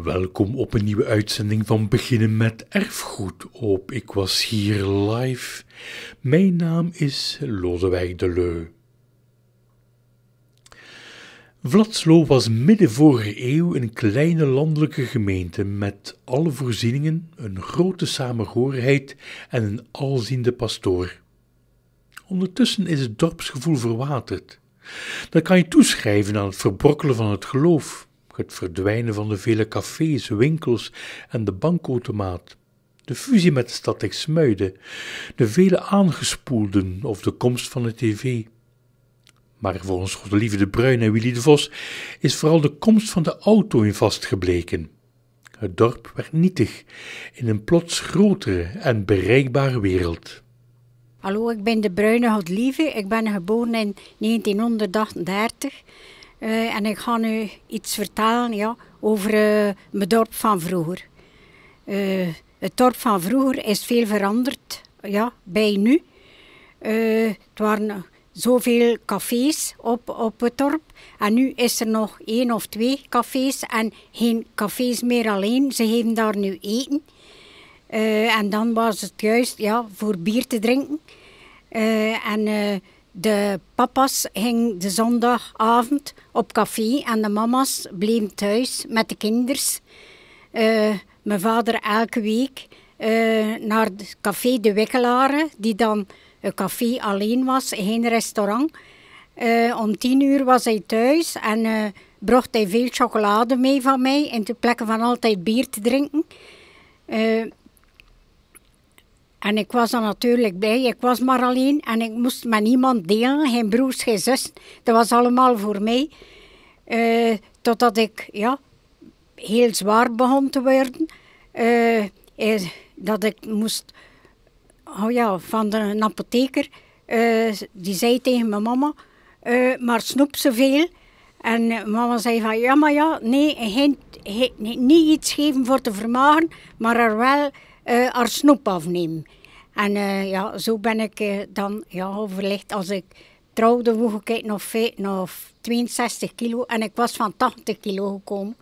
Welkom op een nieuwe uitzending van Beginnen met Erfgoed op Ik Was Hier Live. Mijn naam is Lodewijk de Leu. Wladslo was midden vorige eeuw een kleine landelijke gemeente met alle voorzieningen, een grote samenhorigheid en een alziende pastoor. Ondertussen is het dorpsgevoel verwaterd. Dat kan je toeschrijven aan het verbrokkelen van het geloof, het verdwijnen van de vele cafés, winkels en de bankautomaat, de fusie met de stad Exmuiden, de vele aangespoelden of de komst van de tv. Maar volgens Godelieve de Bruin en Willy de Vos is vooral de komst van de auto in vastgebleken. Het dorp werd nietig in een plots grotere en bereikbare wereld. Hallo, ik ben de Bruine Godelieve. Ik ben geboren in 1938. En ik ga nu iets vertellen over mijn dorp van vroeger. Het dorp van vroeger is veel veranderd bij nu. Het waren zoveel cafés op het dorp. En nu is er nog 1 of 2 cafés en geen cafés meer alleen. Ze geven daar nu eten. En dan was het juist voor bier te drinken. De papa's gingen de zondagavond op café en de mama's bleven thuis met de kinders. Mijn vader elke week naar het café De Wikkelaren, die dan een café alleen was, geen restaurant. Om 10 uur was hij thuis en bracht hij veel chocolade mee van mij in de plekken van altijd bier te drinken. En ik was dan natuurlijk blij, ik was maar alleen en ik moest met niemand delen, geen broers, geen zus. Dat was allemaal voor mij. Totdat ik heel zwaar begon te worden. Dat ik moest, van de apotheker, die zei tegen mijn mama, maar snoep zoveel. En mama zei van, niet iets geven voor te vermagen, maar er wel haar snoep afnemen. En zo ben ik dan overlegd. Als ik trouwde woog ik nog 62 kilo en ik was van 80 kilo gekomen.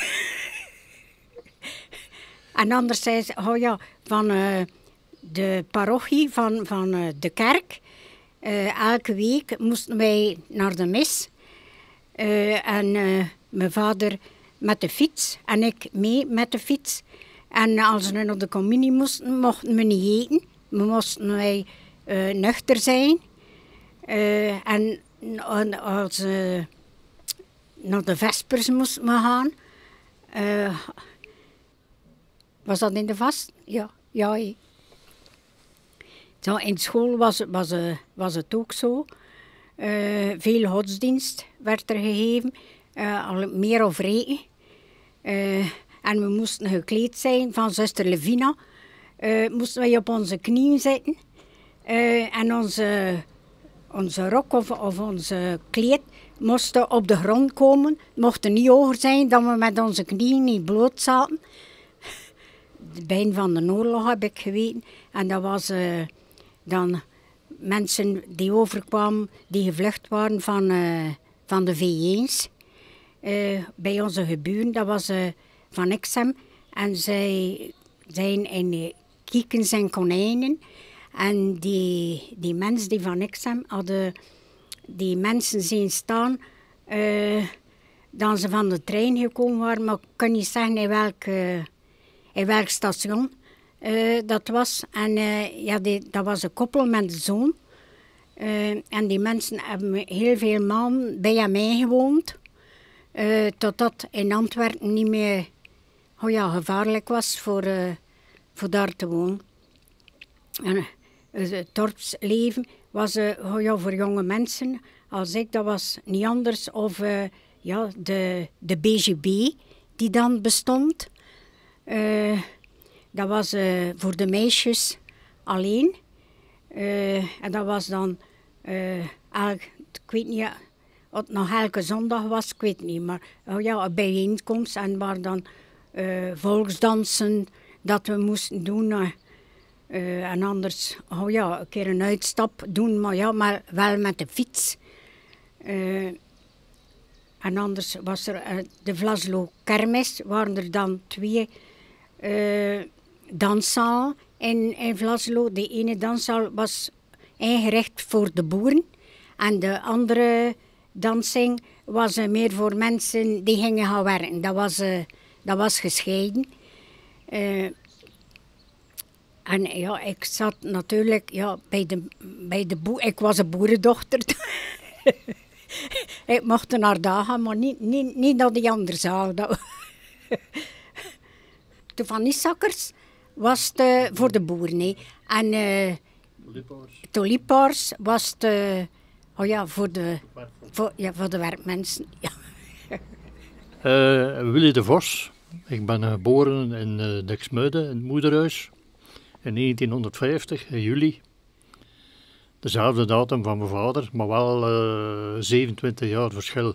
En anders zei ze, van de parochie van de kerk. Elke week moesten wij naar de mis. En mijn vader met de fiets en ik mee met de fiets. En als we naar de communie moesten, mochten we niet eten. We moesten wij nuchter zijn. En als naar de vespers moesten we gaan. Was dat in de vast? Ja. Zo, in school was het ook zo. Veel godsdienst werd er gegeven. Al meer of reken. En we moesten gekleed zijn van zuster Levina. Moesten wij op onze knieën zitten. En onze rok of onze kleed moesten op de grond komen. Mochten niet hoger zijn dan we met onze knieën niet bloot zaten. De begin van de oorlog heb ik geweten. En dat was dan mensen die overkwamen, die gevlucht waren van de V1's. Bij onze geburen, dat was van Exem. En zij zijn in kiekens en konijnen. En die mensen die van Exem hadden die mensen zien staan, dan ze van de trein gekomen waren. Maar ik kan niet zeggen in welk station dat was. En dat was een koppel met een zoon. En die mensen hebben heel veel maanden bij mij gewoond. Totdat in Antwerpen niet meer gevaarlijk was voor daar te wonen. En het dorpsleven was voor jonge mensen als ik, dat was niet anders. Of de BGB die dan bestond. Dat was voor de meisjes alleen. En dat was dan, ik weet niet of het nog elke zondag was, ik weet niet. Maar een bijeenkomst en waar dan volksdansen dat we moesten doen. En anders, een keer een uitstap doen, maar wel met de fiets. En anders was er de Vlaslo Kermis, waren er dan 2 danszalen in Vlaslo. De ene danszaal was ingericht voor de boeren en de andere dansing was meer voor mensen die gingen gaan werken. Dat was gescheiden. En ja, ik zat natuurlijk bij de boer. Ik was een boerendochter. Ik mocht naar daar gaan, maar niet naar die andere zaal. De Van Nissakkers was het voor de boeren. Hè. En de Lipaars was het voor de werkmensen. Ja. Willy de Vos. Ik ben geboren in Diksmuiden, in het moederhuis. In 1950, in juli. Dezelfde datum van mijn vader, maar wel 27 jaar verschil.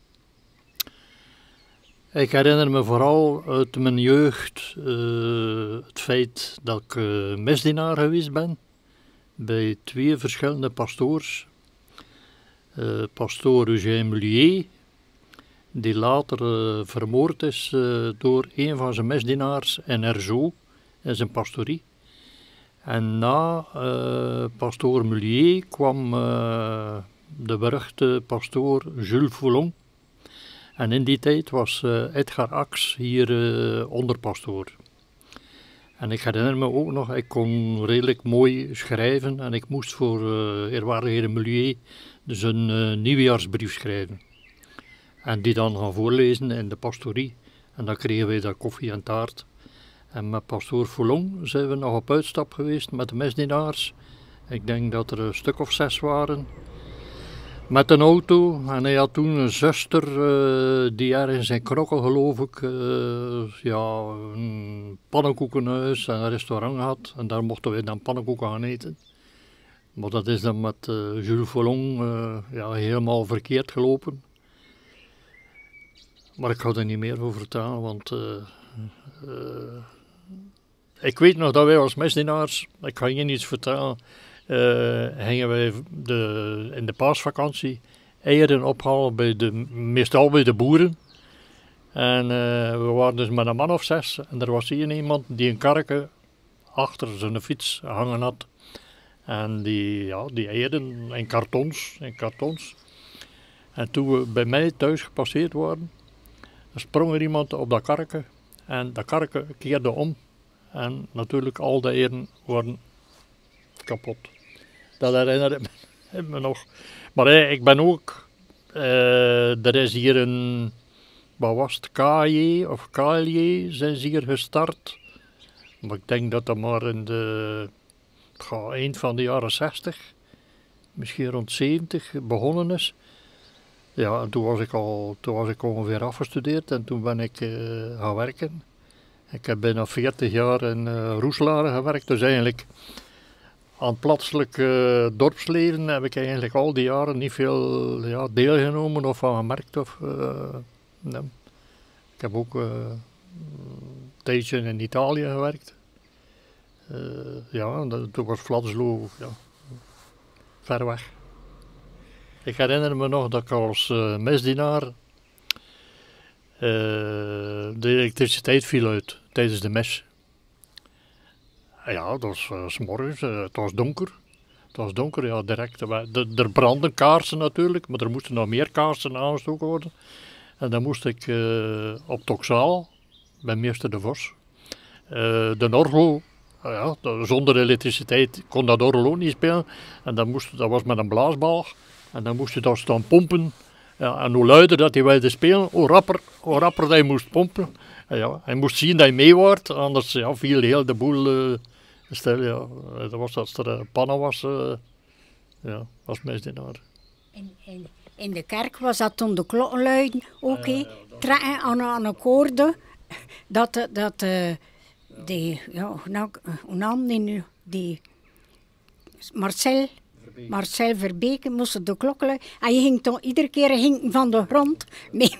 Ik herinner me vooral uit mijn jeugd het feit dat ik misdienaar geweest ben. Bij 2 verschillende pastoors. Pastoor Eugène Mullier, die later vermoord is door een van zijn misdienaars in Erzo, in zijn pastorie. En na pastoor Mullier kwam de beruchte pastoor Jules Foulon. En in die tijd was Edgar Ax hier onderpastoor. En ik herinner me ook nog, ik kon redelijk mooi schrijven en ik moest voor eerwaardige Mullier dus een nieuwjaarsbrief schrijven. En die dan gaan voorlezen in de pastorie. En dan kregen wij daar koffie en taart. En met pastoor Foulon zijn we nog op uitstap geweest met de misdienaars. Ik denk dat er een stuk of 6 waren. Met een auto. En hij had toen een zuster die ergens in Knokkel, geloof ik, een pannenkoekenhuis en een restaurant had. En daar mochten wij dan pannenkoeken gaan eten. Maar dat is dan met Jules Foulon helemaal verkeerd gelopen. Maar ik ga er niet meer over vertellen, want ik weet nog dat wij als misdienaars, ik ga je niets vertellen, gingen wij in de paasvakantie eieren ophalen meestal bij de boeren. En we waren dus met een man of 6 en er was hier iemand die een karretje achter zijn fiets hangen had. En die eieren in kartons. En toen we bij mij thuis gepasseerd waren, sprong er iemand op dat karretje en dat karretje keerde om en natuurlijk al de eieren worden kapot. Dat herinner ik me nog. Maar ik ben ook, er is hier een, wat was het, KJ of KLJ zijn ze hier gestart. Maar ik denk dat dat maar in eind van de jaren 60, misschien rond 70 begonnen is. Ja, en toen was ik ongeveer afgestudeerd en toen ben ik gaan werken. Ik heb bijna 40 jaar in Roeselare gewerkt, dus eigenlijk aan het plaatselijk dorpsleven heb ik eigenlijk al die jaren niet veel deelgenomen of van gemerkt. Nee. Ik heb ook een tijdje in Italië gewerkt. Toen was Vlaslo ver weg. Ik herinner me nog dat ik als misdienaar de elektriciteit viel uit tijdens de mis. Ja, dat was 's morgens, het was donker. Het was donker, ja, direct. Er brandden kaarsen natuurlijk, maar er moesten nog meer kaarsen aangestoken worden. En dan moest ik op Toxaal, bij meester De Vos, de orgel, zonder elektriciteit kon dat orgel ook niet spelen. En dat was met een blaasbalg. En dan moest je daar staan pompen. Ja, en hoe luider dat hij wilde spelen, hoe rapper dat hij moest pompen. Ja, hij moest zien dat hij mee wordt, anders viel heel de boel stil. Ja. Dat was als er pannen was, als misdienaar. In de kerk was dat toen de klokken luiden, ook trekken aan een koorde, die Marcel Verbeke moest de klokken luiden. En je ging toen iedere keer van de grond mee.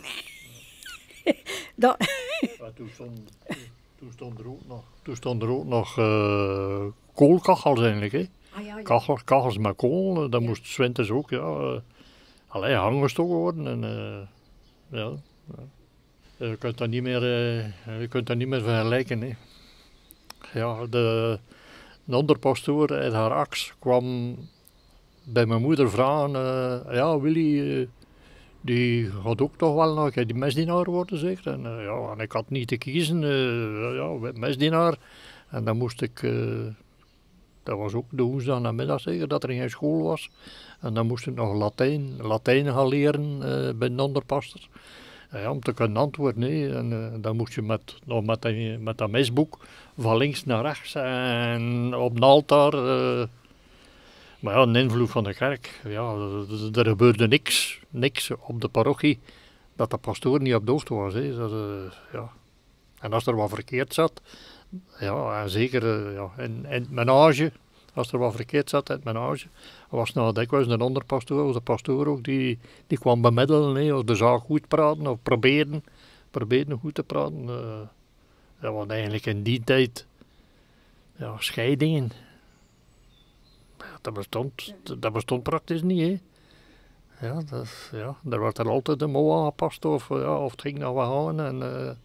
Toen stonden er ook nog koolkachels eigenlijk. Hè. Kachels met kool, dat moest 's winters ook aangestoken worden. En, ja. Je kunt dat niet meer vergelijken. Hè. Ja, de onderpastoor uit haar aks kwam bij mijn moeder vragen, ja Willy, die gaat ook toch wel nog die mesdienaar worden, zeg. En, ja, en ik had niet te kiezen, ja, mesdienaar. En dan moest ik, dat was ook de woensdag namiddag zeker, dat er geen school was. En dan moest ik nog Latijn gaan leren bij de onderpaster. Ja, om te kunnen antwoorden, nee. En dan moest je met dat mesboek van links naar rechts en op een altaar. Maar ja, een invloed van de kerk. Ja, er gebeurde niks op de parochie dat de pastoor niet op de hoogte was. Hè. Dat, ja. En als er wat verkeerd zat, ja, en zeker ja, in het menage, als er wat verkeerd zat in het menage, was nou dikwijls een onderpastoor of de pastoor ook, die kwam bemiddelen, hè, of de zaak goed praten, of probeerden goed te praten. Dat was eigenlijk in die tijd, ja, scheidingen. Dat bestond praktisch niet, hè. Ja, er werd er altijd een mouw aangepast, of het ging nog wat gaan, en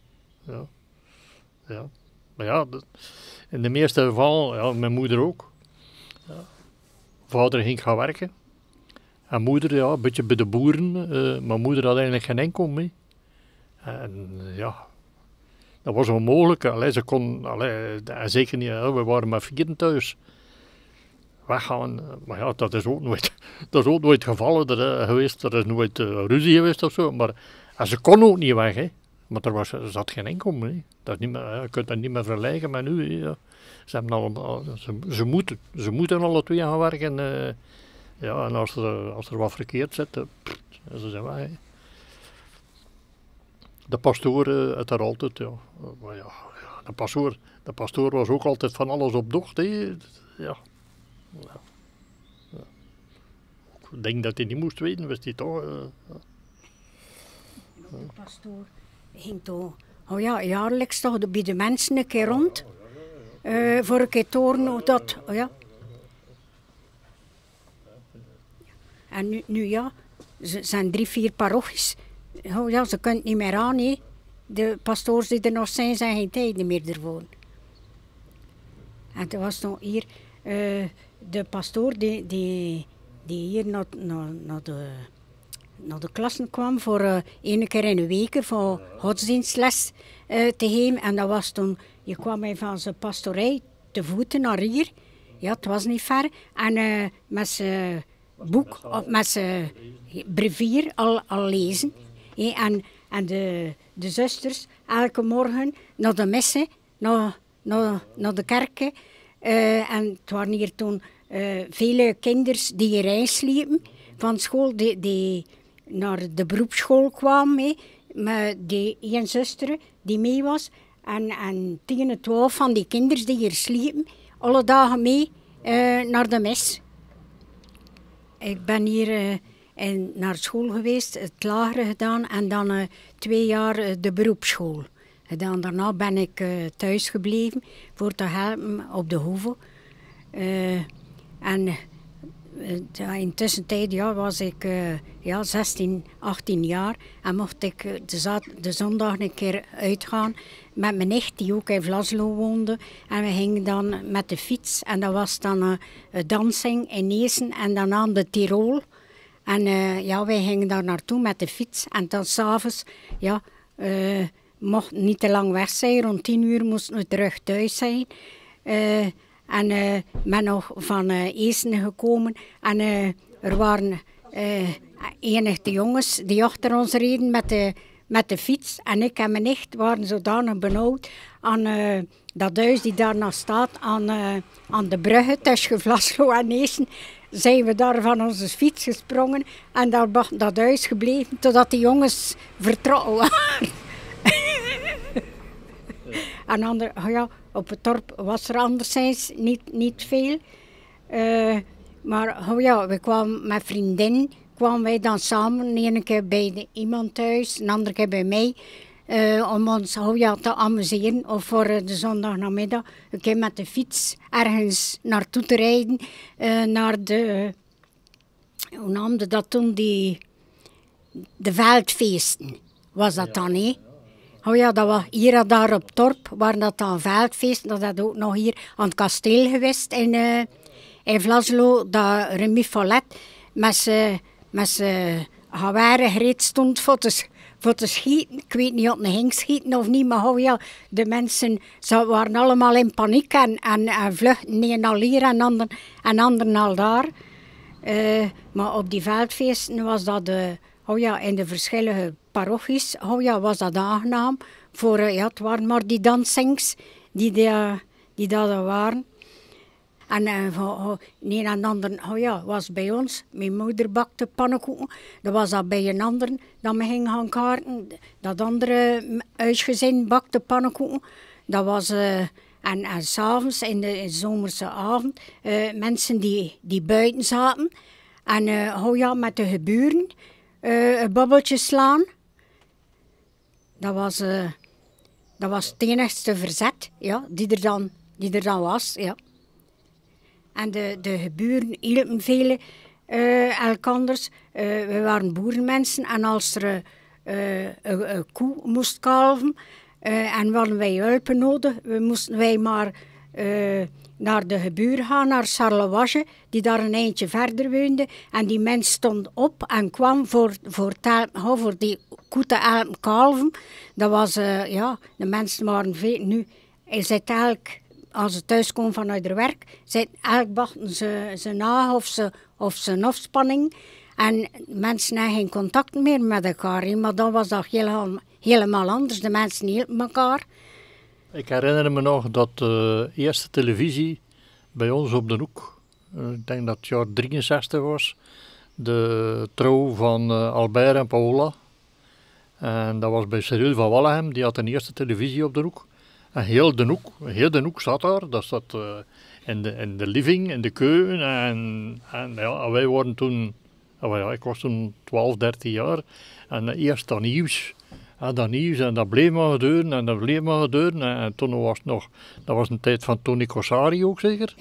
ja. Maar ja, in de meeste gevallen, ja, mijn moeder ook. Ja. Vader ging gaan werken. En moeder, ja, een beetje bij de boeren. Mijn moeder had eigenlijk geen inkomen mee. En ja, dat was onmogelijk. Allee, ze kon, zeker niet, we waren met 4 thuis. Weggaan, maar ja, dat is ook nooit gevallen geweest. Er is nooit ruzie geweest of zo. Maar en ze kon ook niet weg, hè. Maar er zat geen inkomen, hè. Dat is niet meer, je kunt dat niet meer vergelijken met nu. Hè. Ja. Ze moeten alle twee gaan werken. Ja, en als er wat verkeerd zit, ze zijn weg. Hè. De pastoor had er altijd, ja. Maar ja, de pastoor was ook altijd van alles op docht, hè. Ja. Ja. Ik denk dat hij niet moest weten, wist hij toch. De pastoor ging toch, jaarlijks toch bij de mensen een keer rond. Voor een keer toren dat, En nu ja, ze zijn 3-4 parochies. Ze kunnen niet meer aan, hè. De pastoors die er nog zijn geen tijd meer ervoor. En toen was nog hier de pastoor die hier naar de klassen kwam voor 1 keer in de week voor godsdienstles te geven. En dat was toen, je kwam van zijn pastorij te voeten naar hier. Ja, het was niet ver. En met zijn boek, met zijn brevier al lezen. En de zusters elke morgen naar de messen, naar de kerken. En het waren hier toen vele kinders die hier insliepen van school, die naar de beroepsschool kwamen, met die 1 zuster die mee was. En 10, 12 van die kinderen die hier sliepen, alle dagen mee naar de mes. Ik ben hier naar school geweest, het lagere gedaan en dan 2 jaar de beroepsschool. En dan daarna ben ik thuis gebleven voor te helpen op de hoeve. En in de tussentijd was ik 16, 18 jaar en mocht ik de zondag een keer uitgaan met mijn nicht die ook in Vlaslo woonde. En we gingen dan met de fiets en dat was dan dansing in Neesen en dan aan de Tirol. En wij gingen daar naartoe met de fiets en dan s'avonds, mocht niet te lang weg zijn, rond 10 uur moesten we terug thuis zijn. En ben nog van Eesen gekomen en er waren enige jongens die achter ons reden met de fiets. En ik en mijn nicht waren zodanig benauwd aan dat huis die daar nog staat, aan de bruggen tussen Vlaslo en Eesen. Zijn we daar van onze fiets gesprongen en daar dat huis gebleven totdat die jongens vertrokken waren. En op het dorp was er anderszins niet veel. Maar we kwamen met vriendinnen, kwamen wij dan samen, de ene keer bij iemand thuis, een andere keer bij mij, om ons te amuseren. Of voor de zondagnamiddag een keer met de fiets ergens naartoe te rijden, naar hoe noemde dat toen, de veldfeesten. was dat dan, hè? Oh ja, dat was hier en daar op het dorp, waar dat dan veldfeest, dat is ook nog hier aan het kasteel geweest in Vlaslo, dat Remy Follet met zijn geweren gereed stond voor te schieten. Ik weet niet of hij ging schieten of niet, maar oh ja, de mensen ze waren allemaal in paniek en vluchten, een al hier en anderen al daar. Maar op die veldfeesten was dat in de verschillende parochies was dat aangenaam. Het waren maar die dansings die daar waren. En een en ander was bij ons. Mijn moeder bakte pannenkoeken. Dat was dat bij een ander dat we gingen gaan kaarten. Dat andere huisgezin bakte pannenkoeken. Dat was... En 's avonds, in de zomerse avond, mensen die buiten zaten. En met de geburen een babbeltje slaan. Dat was het enigste verzet, ja, die er dan was. Ja. En de geburen hielpen vele elkanders. We waren boerenmensen en als er een koe moest kalven en hadden wij hulp nodig, moesten wij maar naar de gebuur gaan, naar Charleroi, die daar een eindje verder woonde. En die mens stond op en kwam voor die koe te helpen kalven. Dat was, de mensen waren veel. Nu is het als ze thuis komen vanuit haar werk, elk bachten ze na of zijn afspanning. En mensen hebben geen contact meer met elkaar. Maar dan was dat helemaal anders. De mensen hielpen elkaar. Ik herinner me nog dat de eerste televisie bij ons op de hoek, ik denk dat het jaar 63 was, de trouw van Albert en Paola. En dat was bij Cyril van Wallegem, die had een eerste televisie op de hoek. En heel de hoek zat daar, dat zat in de living, in de keuken. En wij waren toen, ik was toen 12, 13 jaar. En eerst dat nieuws. En dat bleef maar gebeuren en dat bleef maar gebeuren. En toen was het nog, dat was een tijd van Tony Corsari ook zeker.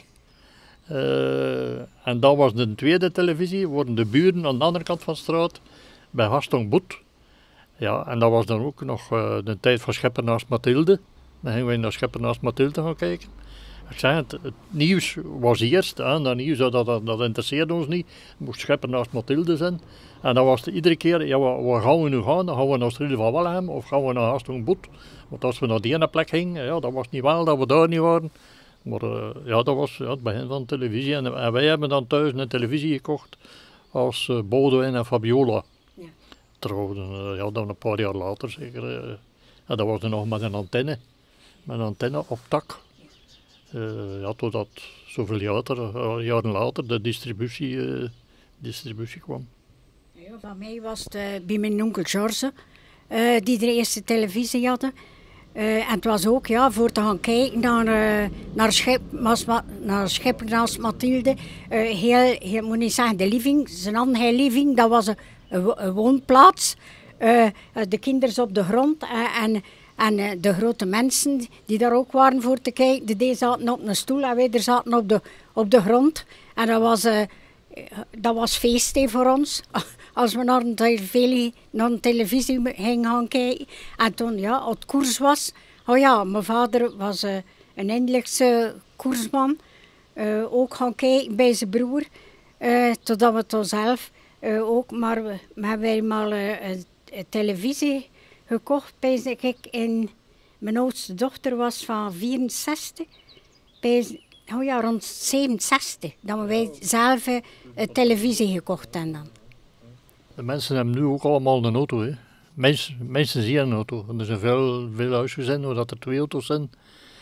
En dan was de tweede televisie, worden de buren aan de andere kant van de straat, bij Hastung Boet. Ja, en dat was dan ook nog de tijd van Schepper naast Mathilde. Dan gingen wij naar Schepper naast Mathilde gaan kijken. Ik zei het nieuws was eerst, hè, dat nieuws dat interesseerde ons niet. Het moest Schepper naast Mathilde zijn. En dan was het iedere keer, ja, waar gaan we nu gaan? Dan gaan we naar Cyril van Wallegem of gaan we naar Hastung Boet? Want als we naar die ene plek gingen, ja, dat was niet wel dat we daar niet waren. Maar dat was het begin van de televisie. En wij hebben dan thuis een televisie gekocht als Baudouin en Fabiola. Ja. Trouwens, dan een paar jaar later zeker. En dat was dan nog met een antenne. Met een antenne op tak. Totdat zoveel jaren later de distributie kwam. Ja, van mij was het bij mijn onkel George, die de eerste televisie hadden. En het was ook voor te gaan kijken naar Schepper naast Mathilde. Heel moet niet zeggen de living, zijn andere living, dat was een woonplaats. De kinderen op de grond en de grote mensen die daar ook waren voor te kijken. Die zaten op een stoel en wij zaten op de grond. En dat was feest voor ons. Als we naar een televisie gingen gaan kijken. En toen het koers was. Mijn vader was een Indelijkse koersman. Ook gaan kijken bij zijn broer. Totdat we toen zelf ook. Maar we hebben maar een televisie gekocht. Mijn oudste dochter was van 64. Rond 67. Dat wij zelf een televisie gekocht hebben dan. De mensen hebben nu ook allemaal een auto. Hè. Mensen zien een auto. Er zijn veel huisgezinnen waar er 2 auto's zijn.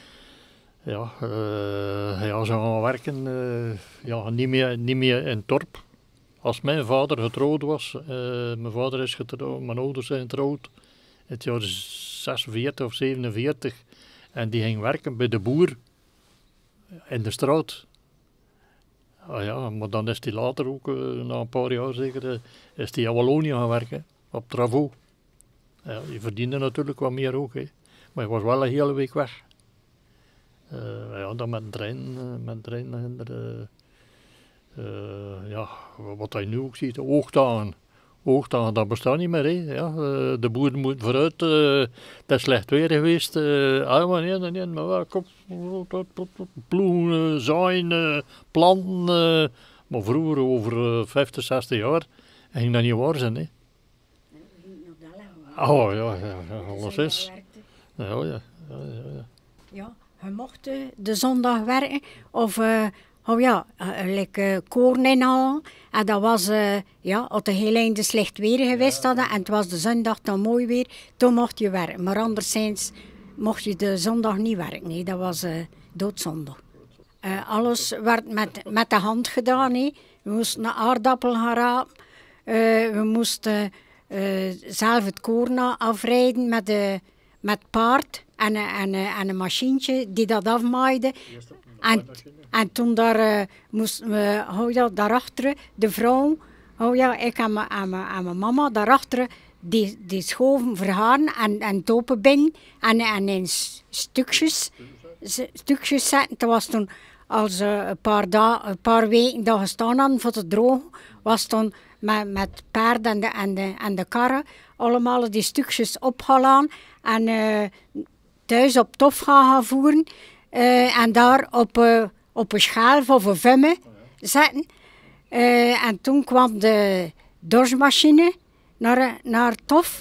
Ze gaan werken. Niet meer in het dorp. Als mijn vader getrouwd was, mijn vader is getrouwd, mijn ouders zijn getrouwd. Het jaar 46 of 47. En die ging werken bij de boer in de straat. Maar dan is hij later ook, na een paar jaar zeker, is hij in Wallonië gaan werken, op Travaux. Ja, die verdiende natuurlijk wat meer ook, hè. Maar hij was wel een hele week weg. Dan met een trein wat hij nu ook ziet, hoogdagen Hoog, dat bestaat niet meer. Hè. Ja, de boeren moeten vooruit. Het is slecht weer geweest. Nee, maar wel, kom. Ploegen, zaaien, planten. Maar vroeger, over 50, 60 jaar, ging dat niet waar zijn. Hè. Oh ja, alles is. Ja. Ja, je mocht de zondag werken of koorn inhalen. En dat was, als het heel einde slecht weer geweest hadden en het was de zondag dan mooi weer, toen mocht je werken. Maar anderszins mocht je de zondag niet werken. Nee, dat was doodzonde. Alles werd met de hand gedaan. We moesten een aardappel gaan rapen. We moesten zelf het koorn afrijden met paard en een machientje die dat afmaaide. En toen moesten we daarachter, de vrouw, ik en mijn mama, daarachter die schoven verharen en topen binnen en in stukjes zetten. Dat was toen, als een paar weken dat gestaan hadden voor te drogen, was toen met paarden en de karren allemaal die stukjes opgelaan en thuis op tof gaan voeren en daar op een schaal of een vumme zetten. En toen kwam de dorsmachine naar tof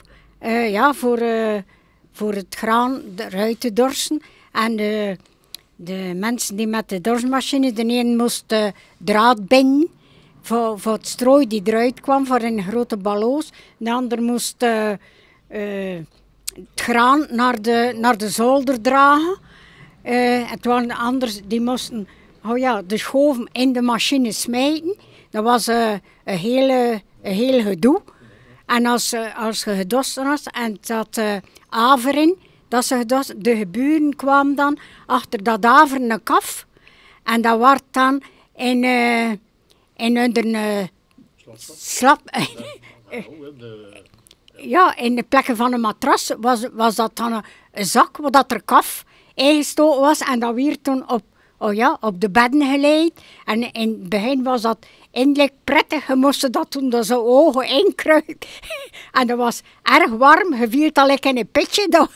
voor het graan eruit te dorsen. En de mensen die met de dorsmachine, de een moest draad binden voor het strooi die eruit kwam voor een grote balloos. De ander moest het graan naar de zolder dragen. Het waren de anderen die moesten de schoven in de machine smijten. Dat was een heel gedoe. En als je gedost was en dat averen, de geburen kwamen dan achter dat averen een kaf. En dat werd dan in hun slap. In de plekken van een matras was dat dan een zak waar dat er kaf ingestoken was. En dat werd toen op de bedden geleid. En in het begin was dat eindelijk prettig. Je moest dat toen zo ogen inkruipen. En dat was erg warm. Je viel al in een pitje.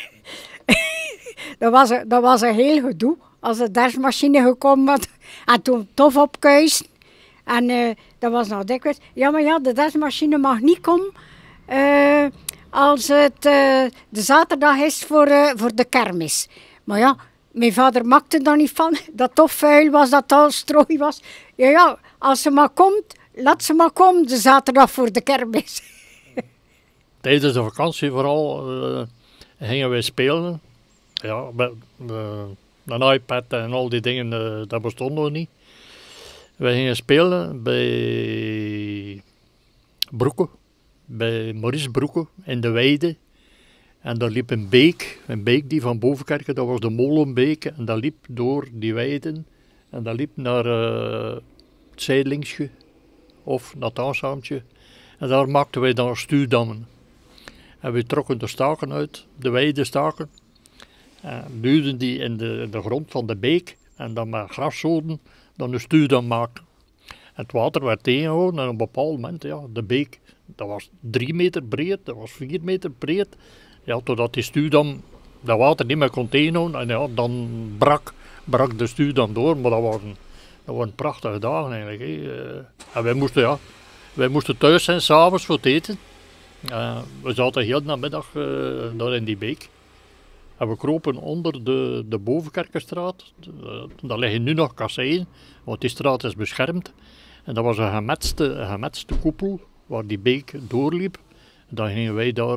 Dat was een heel gedoe. Als de dersmachine gekomen was. En toen tof opkuisen. En dat was nog dikwijls. De dersmachine mag niet komen als het de zaterdag is voor de kermis. Maar ja, mijn vader maakte er niet van. Dat tof vuil was, dat al strooi was. Ja, als ze maar komt, laat ze maar komen de zaterdag voor de kermis. Tijdens de vakantie vooral gingen wij spelen. Ja, met een iPad en al die dingen, dat bestond nog niet. Wij gingen spelen bij Broeke, bij Maurice Broeke in de Weide. En daar liep een beek die van Bovenkerken, dat was de Molenbeek. En dat liep door die weiden. En dat liep naar het Zijdlingsje of naar het Aansaamtje. En daar maakten wij dan stuurdammen. En we trokken de staken uit, de weidestaken. En duwden die in de grond van de beek. En dan met graszoden dan een stuurdam maakten. En het water werd tegengehouden en op een bepaald moment, de beek, dat was 3 meter breed, dat was 4 meter breed. Ja, totdat die stuurdam dat water niet meer kon tegenhouden en dan brak de stuurdam door. Maar dat waren prachtige dagen eigenlijk. En wij moesten thuis zijn, s'avonds voor het eten. We zaten heel namiddag daar in die beek. En we kropen onder de Bovenkerkenstraat. Daar liggen nu nog kasseien, want die straat is beschermd. En dat was een gemetste koepel waar die beek doorliep. En dan gingen wij daar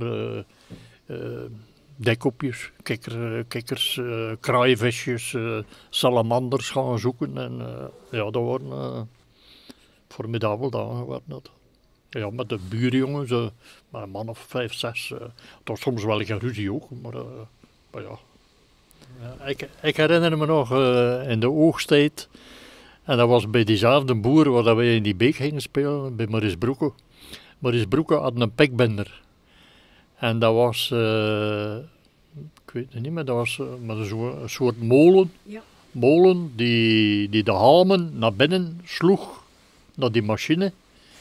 dekkopjes, kikkers, kraaivisjes, salamanders gaan zoeken. En dat waren formidabel dagen. Waren dat. Ja, met de buurjongens, met een man of 5, 6. Het was soms wel een ruzie ook, maar ja. Ik herinner me nog in de oogsttijd, en dat was bij diezelfde boer waar wij in die beek gingen spelen, bij Maurice Broeke. Maurice Broeke had een pikbinder. En dat was, ik weet het niet meer, dat was een soort molen. Ja. Molen die de halmen naar binnen sloeg, naar die machine.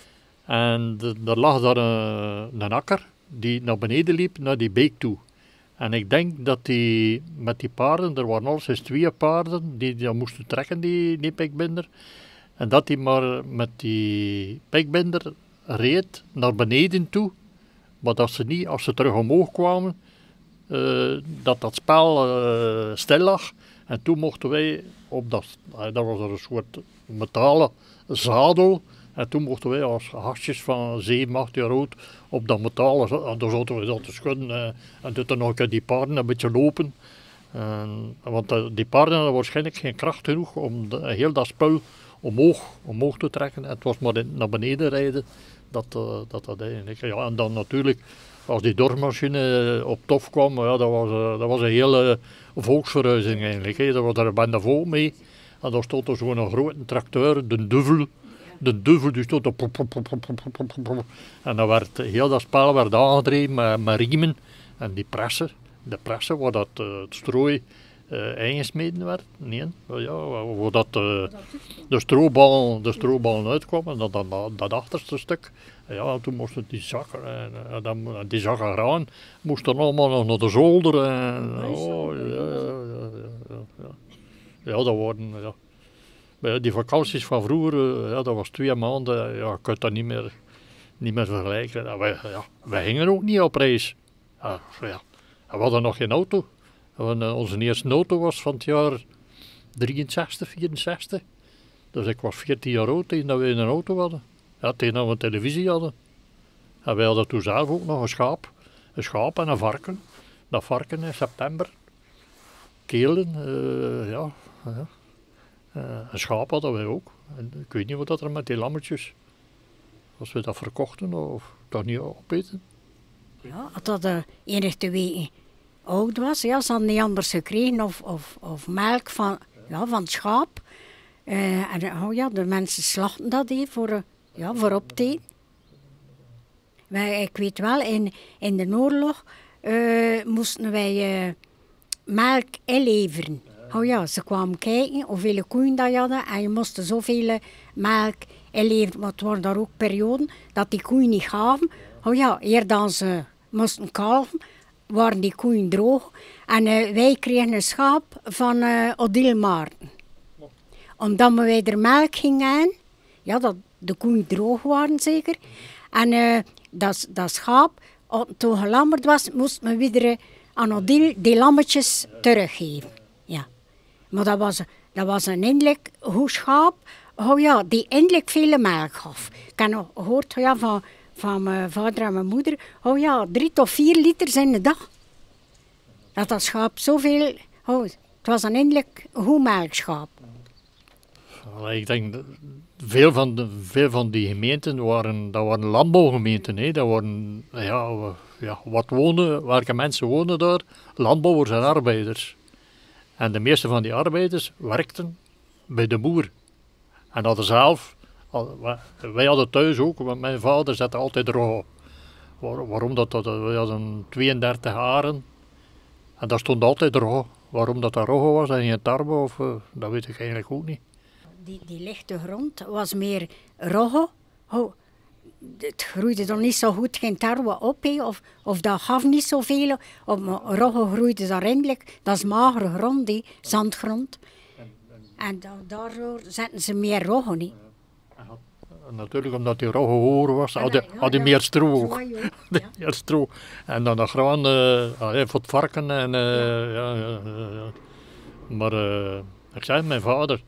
En er lag daar een akker die naar beneden liep, naar die beek toe. En ik denk dat die met die paarden, er waren al eens 2 paarden die dat moesten trekken, die pikbinder. En dat die maar met die pikbinder reed naar beneden toe. Maar dat ze niet, als ze terug omhoog kwamen, dat spel stil lag. En toen mochten wij op dat was er een soort metalen zadel. En toen mochten wij als gastjes van 7, 8 jaar oud op dat metalen, daar zaten we dat te schudden. En toen nog die paarden een beetje lopen. Want die paarden hadden waarschijnlijk geen kracht genoeg om heel dat spul omhoog te trekken. En het was maar naar beneden rijden dat eigenlijk. Ja, en dan natuurlijk, als die dorsmachine op tof kwam, ja, dat was een hele volksverhuizing eigenlijk. Hè. Daar was er een bende vol mee. En daar stond er zo'n grote tracteur, de duvel. De duvel die stond op. En dan werd heel dat spel werd aangedreven met riemen. En die pressen, de pressen waar dat het strooi ingesmeten werd. Nee, ja, waar dat de stroobal uitkwam. En dat achterste stuk. Ja, toen moesten die zakken, die zakken graan, moesten allemaal nog naar de zolder. Ja, dat waren... Ja. Maar die vakanties van vroeger, ja, dat was 2 maanden, ja, je kunt dat niet meer vergelijken. Ja, wij gingen ook niet op reis. Ja. We hadden nog geen auto. Onze eerste auto was van het jaar 63, 64. Dus ik was 14 jaar oud tegen dat we een auto hadden. Ja, tegen dat we een televisie hadden. En wij hadden toen zelf ook nog een schaap en een varken. Dat varken in september. Kelen, ja. Een schaap hadden wij ook. En ik weet niet wat dat er met die lammetjes, als we dat verkochten of dat niet opeten. Ja, als dat enig 2 weken oud was, ja, ze hadden niet anders gekregen of melk van het schaap. En ja, de mensen slachten dat voor op te eten. Maar ik weet wel, in de oorlog moesten wij melk inleveren. Oh ja, ze kwamen kijken hoeveel koeien dat je hadden en je moest zoveel melk inleveren. Maar het waren daar ook perioden dat die koeien niet gaven. Oh ja, eer dan ze moesten kalven, waren die koeien droog. En wij kregen een schaap van Odile Maarten. Omdat wij er melk gingen, ja, dat de koeien droog waren zeker. En dat schaap, als het toen gelammerd was, moest men weer aan Odile die lammetjes teruggeven. Ja. Maar dat was een eindelijk goed schaap, oh ja, die eindelijk veel melk gaf. Ik heb nog gehoord van mijn vader en mijn moeder, oh ja, 3 tot 4 liter in de dag. Dat schaap zoveel, het was een eindelijk goed melkschaap. Ik denk, veel van die gemeenten waren landbouwgemeenten. Hè. Dat waren, welke mensen wonen daar? Landbouwers en arbeiders. En de meeste van die arbeiders werkten bij de boer. En hadden zelf, wij hadden thuis ook, want mijn vader zette altijd rogge. Waarom dat wij hadden 32 aren en daar stond altijd rogge. Waarom dat rogge was en geen tarwe, dat weet ik eigenlijk ook niet. Die lichte grond was meer rogge. Het groeide dan niet zo goed, geen tarwe op, of dat gaf niet zoveel. Rogge groeide daar eindelijk, dat is magere grond, die zandgrond. En daardoor zetten ze meer rogge niet. Natuurlijk, omdat die rogge hoger was, had hij meer stro. Meer stro. En dan de graan voor het varken. Maar ik zei, mijn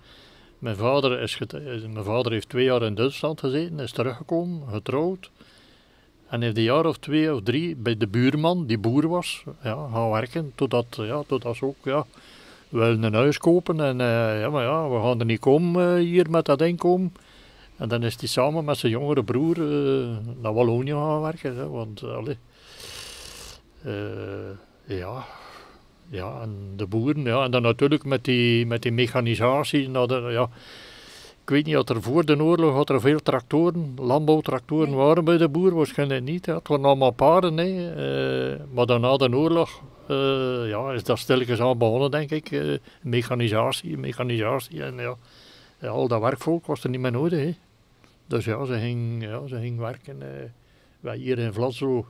vader heeft 2 jaar in Duitsland gezeten, is teruggekomen, getrouwd. En heeft een jaar of 2 of 3 bij de buurman, die boer was, gaan werken. Totdat ze ook wilden een huis kopen. En maar we gaan er niet komen hier met dat inkomen. En dan is hij samen met zijn jongere broer naar Wallonië gaan werken. Hè, want, en de boeren, en dan natuurlijk met die mechanisatie. Ik weet niet, er voor de oorlog had er veel tractoren, landbouwtractoren waren bij de boer, waarschijnlijk niet. Het waren allemaal paarden, maar dan na de oorlog is dat stilletjes aan begonnen, denk ik. Mechanisatie en al dat werkvolk was er niet meer nodig. Hè. Dus ja, ze ging werken wij hier in Vlaslo.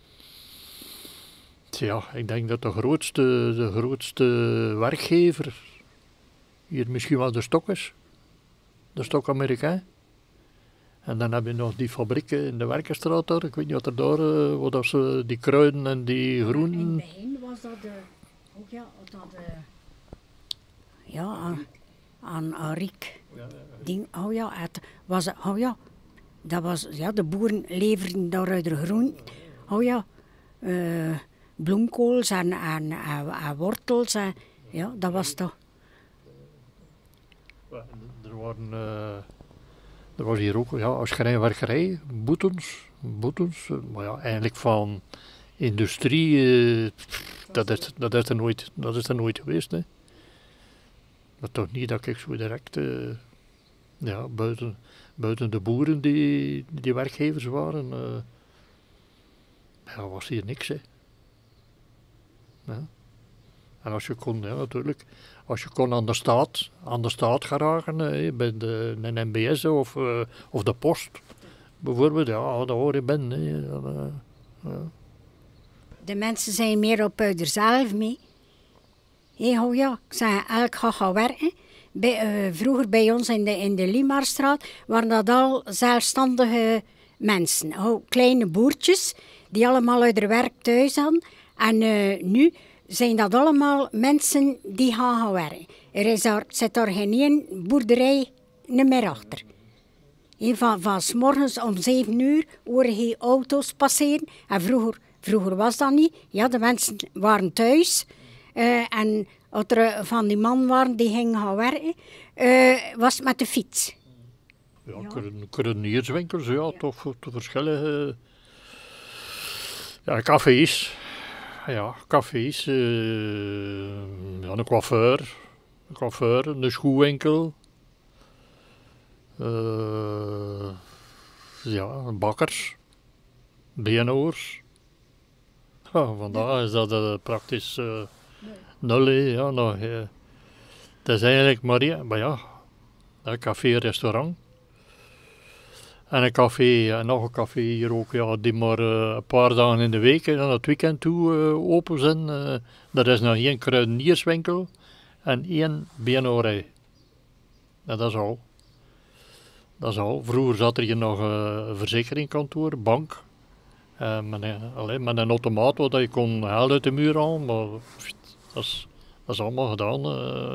Ja, ik denk dat de grootste werkgever hier misschien wel de Stok is. De Stok Amerikaan. En dan heb je nog die fabrieken in de Werkenstraat daar. Ik weet niet wat er daar, wat ze die kruiden en die groenten. In het begin was dat aan Riek. Dat was, de boeren leverden daaruit de groenten. Bloemkools en wortels. Dat was toch. Er was hier ook als schrijnwerkerij, boetens, maar ja, eigenlijk van industrie, dat is er nooit geweest. Hè. Maar toch niet dat ik zo direct, buiten de boeren die werkgevers waren, was hier niks. Hè. Ja. En als je kon, natuurlijk, als je kon aan de staat geraken, bij een MBS of de post, bijvoorbeeld, daar hoor je ben. De mensen zijn meer op er zelf mee. Ik zei, elk gaat gaan werken. Vroeger bij ons in de Limaarstraat waren dat al zelfstandige mensen. Kleine boertjes die allemaal uit hun werk thuis hadden. En nu zijn dat allemaal mensen die gaan werken. Zit daar geen één boerderij meer achter. Van 's morgens om 7 uur horen je auto's passeren. En vroeger was dat niet. Ja, de mensen waren thuis. En als er van die man waren die gingen gaan werken, was het met de fiets. Ja, kruidenierswinkels, toch verschillende cafés. Ja, cafés, een coiffeur, een schoenwinkel, bakkers, BNO'ers. Ja, vandaag is dat praktisch nul. Het is eigenlijk maar een café-restaurant. En een café, en nog een café hier ook, die maar een paar dagen in de week en het weekend toe open zijn. Er is nog 1 kruidenierswinkel en 1 BNO-rij. En dat is al. Vroeger zat er hier nog een verzekeringkantoor, bank. Met een automaat waar je kon geld uit de muur halen, maar dat is allemaal gedaan.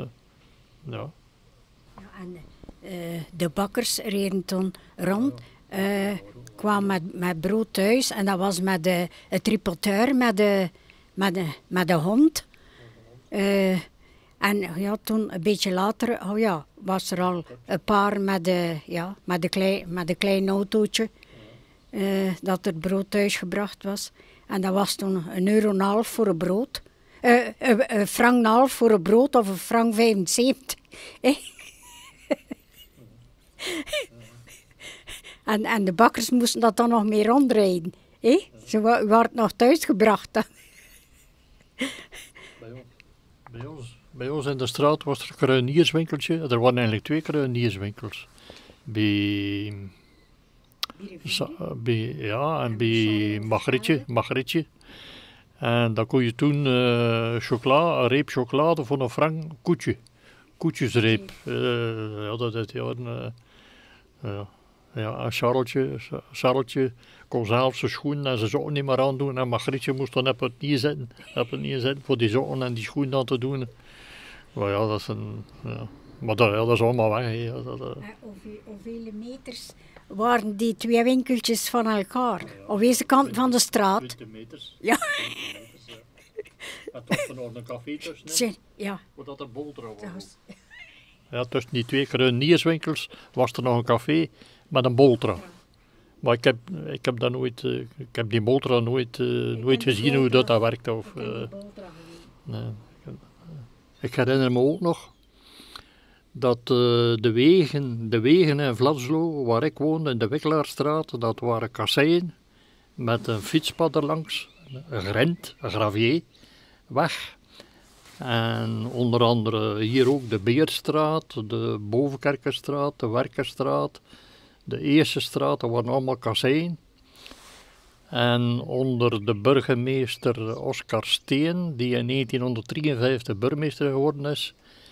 En de bakkers reden toen rond, kwamen met brood thuis en dat was met de tripoteur, met de hond. En toen een beetje later was er al een paar met een klein autootje dat er brood thuis gebracht was. En dat was toen €1,50 voor een brood. €1,50 voor een brood of €1,75. En de bakkers moesten dat dan nog mee rondrijden. Ze waren nog thuisgebracht. Bij ons in de straat was er een kruidenierswinkeltje. Er waren eigenlijk 2 kruidenierswinkels. Bij Magrietje. En dan kon je toen een reep chocolade voor €1 koetje. Koetjesreep. Dat is een Charlotje kon zelf zijn schoenen en zijn zotten niet meer aandoen. En Magrietje moest dan op het niet zitten voor die zotten en die schoenen aan te doen. Maar dat is maar dat is allemaal weg. Hoeveel meters waren die 2 winkeltjes van elkaar? Op deze kant van de straat. 20 meters. Ja. En toch nog een café tussen. Ja. Voordat er boltra was. Ja, tussen die 2 kruidenierswinkels was er nog een café met een boltra. Maar ik heb dat nooit, ik heb die boltra nooit gezien hoe dat werkt. Nee. Ik herinner me ook nog dat de wegen in Vlaslo, waar ik woonde, in de Wikkelaarstraat, dat waren kasseien met een fietspad erlangs, een grind, een gravier, weg. En onder andere hier ook de Beerstraat, de Bovenkerkerstraat, de Werkerstraat, De eerste straten waren allemaal kasseien. En onder de burgemeester Oscar Steen, die in 1953 burgemeester geworden is,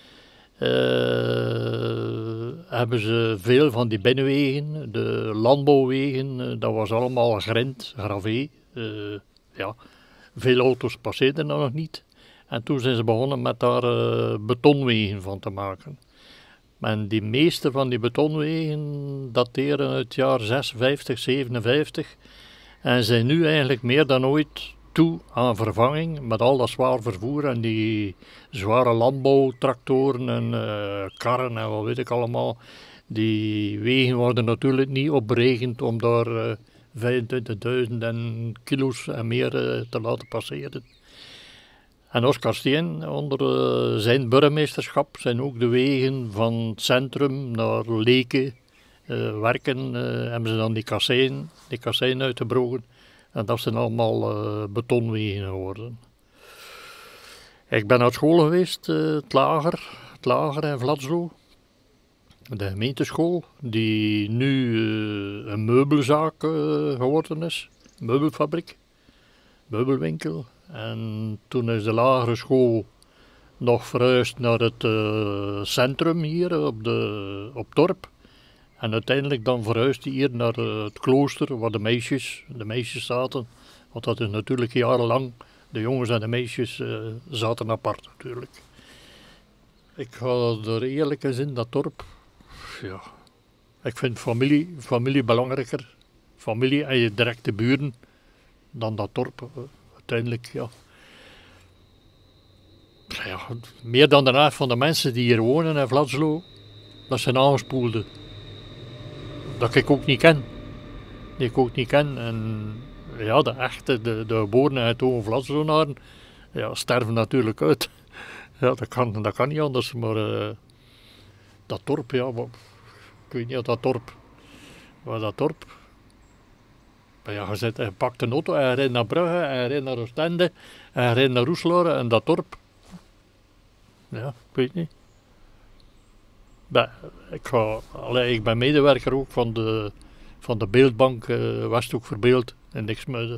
hebben ze veel van die binnenwegen, de landbouwwegen, dat was allemaal grind, gravé. Ja, veel auto's passeerden er nog niet. En toen zijn ze begonnen met daar betonwegen van te maken. En die meeste van die betonwegen dateren uit het jaar 56, 57 en zijn nu eigenlijk meer dan ooit toe aan vervanging met al dat zwaar vervoer en die zware landbouwtractoren en karren en wat weet ik allemaal. Die wegen worden natuurlijk niet opberekend om daar 25.000 en kilo's en meer te laten passeren. En Oscar Steen, onder zijn burgemeesterschap, zijn ook de wegen van het centrum naar Leke werken. Hebben ze dan die kasseien uitgebroken. En dat zijn allemaal betonwegen geworden. Ik ben naar school geweest, het Lager in Vladslo. De gemeenteschool, die nu een meubelzaak geworden is. Meubelfabriek, meubelwinkel. En toen is de lagere school nog verhuisd naar het centrum hier op dorp. En uiteindelijk dan verhuisd hier naar het klooster waar de meisjes zaten. Want dat is natuurlijk jarenlang, de jongens en de meisjes zaten apart natuurlijk. Ik ga er eerlijk in zijn, dat dorp, ja, ik vind familie belangrijker. Familie en je directe buren dan dat dorp. Uiteindelijk, ja. Ja, meer dan de helft van de mensen die hier wonen in Vladslo, dat zijn aangespoelden. Dat ik ook niet ken. En ja, de echte, de geboren en getogen Vladsloenaren, ja, sterven natuurlijk uit. Ja, dat kan niet anders, maar dat dorp, ja, ik weet niet of dat dorp. Maar ja, je pakt een auto en je rijdt naar Brugge en je rijdt naar Oostende en je rijdt naar Roeselare en dat dorp. Ja, ik weet niet. Ik ben medewerker ook van de beeldbank Westhoek Verbeeld in Nixmuiden.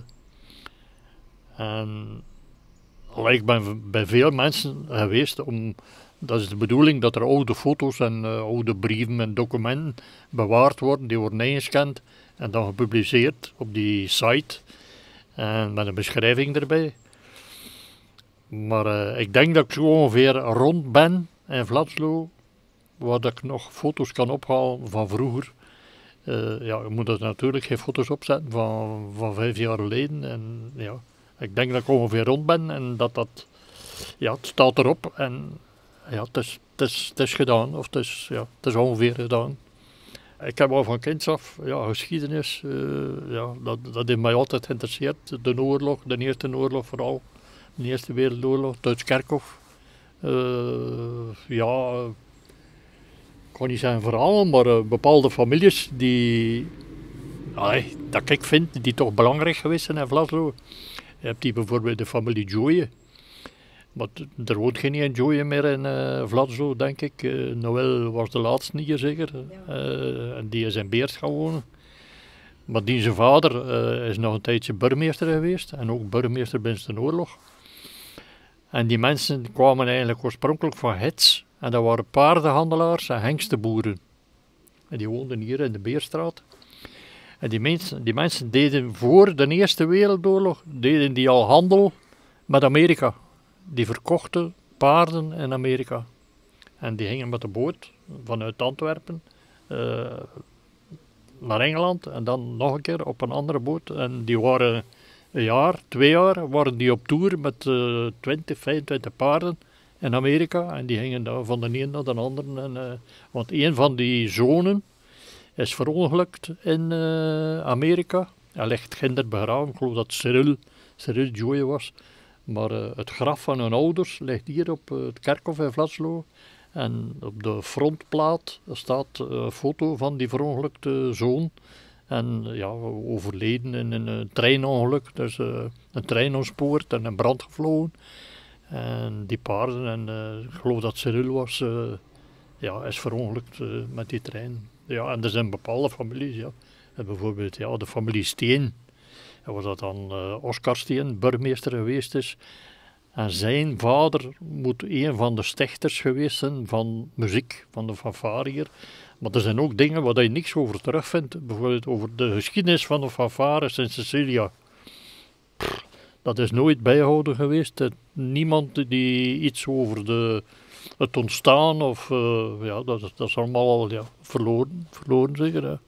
En ik ben bij veel mensen geweest dat is de bedoeling dat er oude foto's en oude brieven en documenten bewaard worden, die worden ingescand en dan gepubliceerd op die site en met een beschrijving erbij. Maar ik denk dat ik zo ongeveer rond ben in Vladslo, waar ik nog foto's kan ophalen van vroeger. Ja, je moet er natuurlijk geen foto's opzetten van 5 jaar geleden. En ja, ik denk dat ik ongeveer rond ben en dat ja, het staat erop en ja, het is gedaan, of het is ongeveer gedaan. Ik heb al van kinds af, ja, geschiedenis, ja, dat heeft mij altijd geïnteresseerd. De oorlog, de Eerste Oorlog vooral, de Eerste Wereldoorlog, Duits Kerkhof. Ja, ik kan niet zeggen vooral, maar bepaalde families dat ik vind, die toch belangrijk geweest zijn in Vladslo. Je hebt die bijvoorbeeld de familie Joye. Maar er woont geen Joye meer in Vladslo, denk ik. Noël was de laatste hier zeker. En die is in Beert gaan wonen. Maar die zijn vader is nog een tijdje burgemeester geweest. En ook burgemeester binnen de oorlog. En die mensen kwamen eigenlijk oorspronkelijk van Hets. En dat waren paardenhandelaars en hengstenboeren. En die woonden hier in de Beerstraat. En die mensen deden voor de Eerste Wereldoorlog al handel met Amerika. Die verkochten paarden in Amerika. En die gingen met de boot vanuit Antwerpen naar Engeland. En dan nog een keer op een andere boot. En die waren 2 jaar, waren die op tour met 20, 25 paarden in Amerika. En die gingen daar van de een naar de andere. Want een van die zonen is verongelukt in Amerika. Hij ligt ginder begraven. Ik geloof dat Cyril Joye was. Maar het graf van hun ouders ligt hier op het kerkhof in Vladslo. En op de frontplaat staat een foto van die verongelukte zoon. En ja, overleden in een treinongeluk. Dus een trein ontspoord en in brand gevlogen. En die paarden, en ik geloof dat Cyril was, is verongelukt met die trein. Ja, en er zijn bepaalde families, ja. En bijvoorbeeld ja, de familie Steen. En was dat dan Oscar Steen, burgemeester geweest is. En zijn vader moet een van de stichters geweest zijn van muziek, van de fanfare hier. Maar er zijn ook dingen waar je niks over terugvindt. Bijvoorbeeld over de geschiedenis van de fanfare in Sicilia. Dat is nooit bijgehouden geweest. Niemand die iets over het ontstaan of ja, dat is allemaal al ja, verloren zeker. Hè.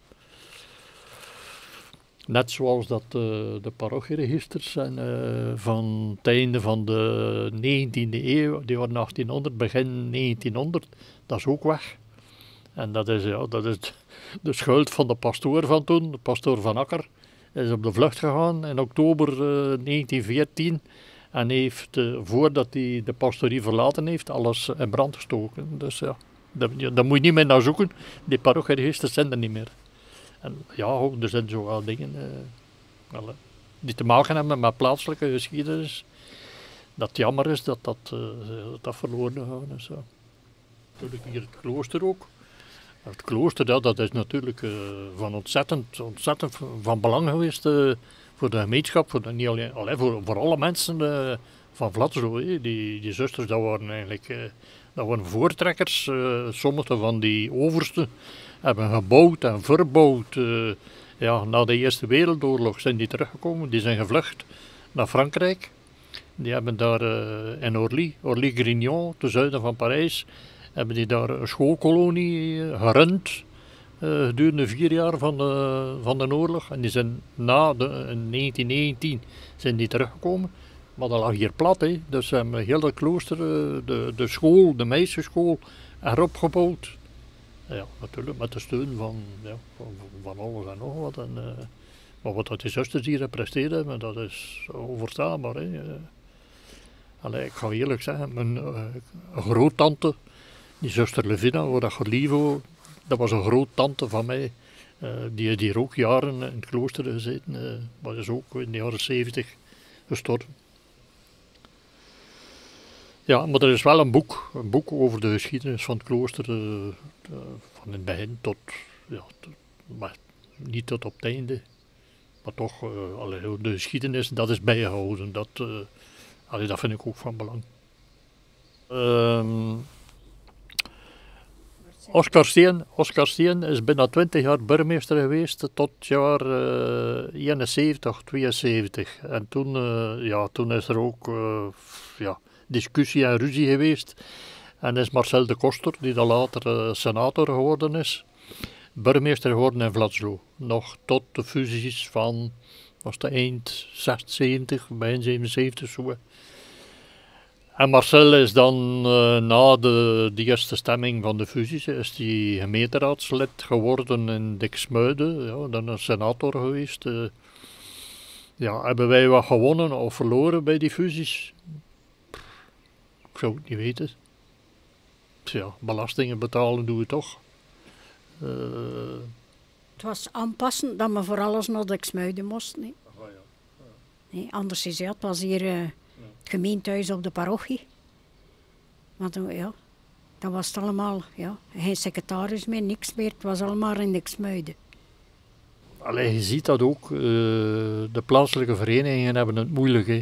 Net zoals dat de parochieregisters zijn van het einde van de 19e eeuw, die waren 1800, begin 1900, dat is ook weg. En dat is de schuld van de pastoor van toen, de pastoor Van Akker. Hij is op de vlucht gegaan in oktober 1914 en heeft, voordat hij de pastorie verlaten heeft, alles in brand gestoken. Dus ja, daar moet je niet meer naar zoeken. Die parochieregisters zijn er niet meer. En ja, er zijn zo wel dingen die te maken hebben met plaatselijke geschiedenis. Dat jammer is dat dat verloren gegaan is. Ja. Natuurlijk hier het klooster ook. Het klooster, dat is natuurlijk van ontzettend van belang geweest voor de gemeenschap, niet alleen, voor alle mensen van Vladslo. Die zusters, dat waren eigenlijk dat waren voortrekkers. Sommige van die oversten hebben gebouwd en verbouwd. Ja, na de Eerste Wereldoorlog zijn die teruggekomen, die zijn gevlucht naar Frankrijk. Die hebben daar in Orly-Grignon, ten zuiden van Parijs, hebben die daar een schoolkolonie gerund gedurende 4 jaar van de oorlog. En die zijn in 1919 zijn die teruggekomen. Maar dat lag hier plat, hè. Dus ze hebben heel dat klooster, de school, de meisjesschool, erop gebouwd. Ja, natuurlijk met de steun van alles en nog wat. En, maar wat die zusters hier gepresteerd hebben, dat is onverstaanbaar. Hè. Ik ga eerlijk zeggen, mijn groottante, die zuster Levina, waar dat Livo, dat was een groottante van mij. Die heeft hier ook jaren in het klooster gezeten, maar is ook in de jaren 70 gestorven. Ja, maar er is wel een boek over de geschiedenis van het klooster, van het begin tot, ja, maar niet tot op het einde. Maar toch, de geschiedenis, dat is bijgehouden, dat vind ik ook van belang. Oscar Steen is bijna 20 jaar burgemeester geweest tot het jaar 71, 72. En toen is er ook discussie en ruzie geweest. En is Marcel de Koster, die dan later senator geworden is, burgemeester geworden in Vladslo. Nog tot de fusies van, was het eind 76, begin 77 zo. En Marcel is dan na de eerste stemming van de fusies, is die gemeenteraadslid geworden in Diksmuiden, ja, dan een senator geweest. Hebben wij wat gewonnen of verloren bij die fusies? Ik zou het niet weten. Ja, belastingen betalen doen we toch. Het was aanpassen dat we voor alles naar Diksmuiden moesten. Nee. Oh, ja. Nee, anders is het was hier het gemeentehuis op de parochie. Maar dat was het allemaal, geen secretaris meer, niks meer. Het was allemaal in Diksmuiden. Je ziet dat ook, de plaatselijke verenigingen hebben het moeilijk. Hè.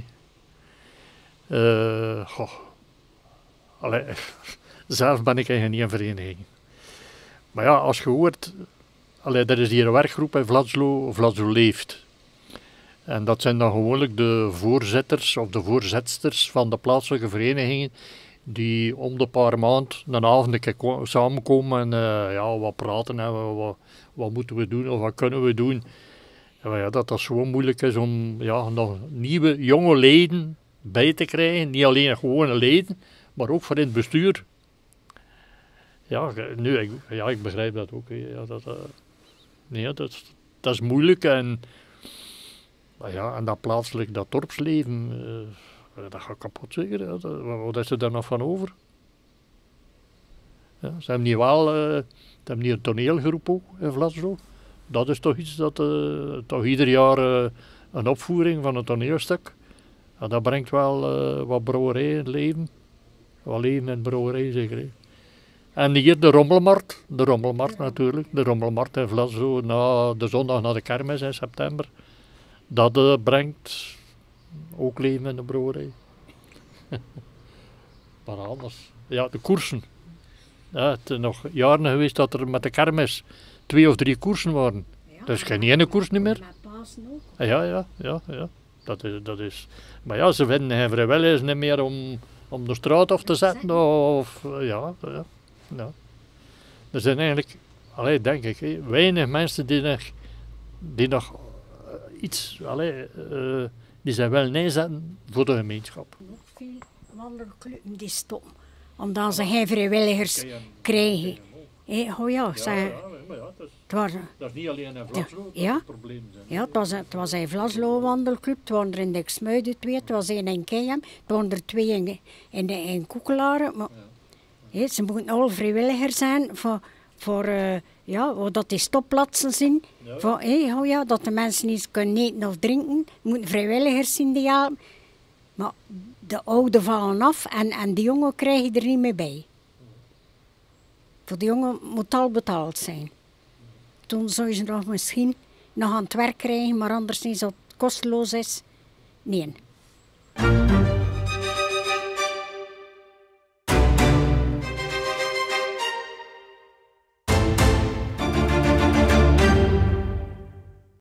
Zelf ben ik eigenlijk niet een vereniging. Maar ja, als je hoort, er is hier een werkgroep in Vladslo leeft. En dat zijn dan gewoonlijk de voorzitters of de voorzetsters van de plaatselijke verenigingen die om de paar maanden een avond samenkomen en wat praten en wat moeten we doen of wat kunnen we doen. En dat zo moeilijk is om nog nieuwe, jonge leden bij te krijgen. Niet alleen gewone leden, maar ook voor in het bestuur. Ja, ik begrijp dat ook. Dat is moeilijk en dat plaatselijk, dat dorpsleven, dat gaat kapot zeker. Wat is er daar nog van over? Ja, ze hebben hier een toneelgroep ook in Vladslo. Dat is toch iets dat toch ieder jaar een opvoering van een toneelstuk. En dat brengt wel wat brouwerij in het leven. Wat leven in brouwerij zeker. En hier de Rommelmarkt. De Rommelmarkt natuurlijk. De Rommelmarkt in Vlaslo, na de zondag na de kermis in september. Dat brengt ook leven in de brouwerij. Maar anders. Ja, de koersen. Ja, het is nog jaren geweest dat er met de kermis 2 of 3 koersen waren. Dus geen ene koers niet meer. Met Pasen ook. Ja. Dat is. Maar ja, ze vinden geen vrijwilligers niet meer om de straat af te zetten. Of, ja. Er zijn eigenlijk, denk ik, weinig mensen die nog iets, die zijn wel neerzetten voor de gemeenschap. Nog veel wandelclubs die stoppen, omdat ze geen vrijwilligers krijgen. Oh ja, dat is niet alleen in Vlaslo dat het probleem zijn. Ja, het was een Vlaslo wandelclub, het waren er in de Xmuiden 2, het was één in Keijem, het waren er 2 in Koekelaren. Maar, ze moeten al vrijwilligers zijn voor waar dat die stopplaatsen zijn. Dat de mensen iets kunnen eten of drinken. Er moeten vrijwilligers zijn die helpen. Maar de ouden vallen af en de jongen krijgen er niet meer bij. Voor de jongen moet al betaald zijn. Toen zou ze nog misschien nog aan het werk krijgen, maar anders niet, als het kosteloos is. Nee.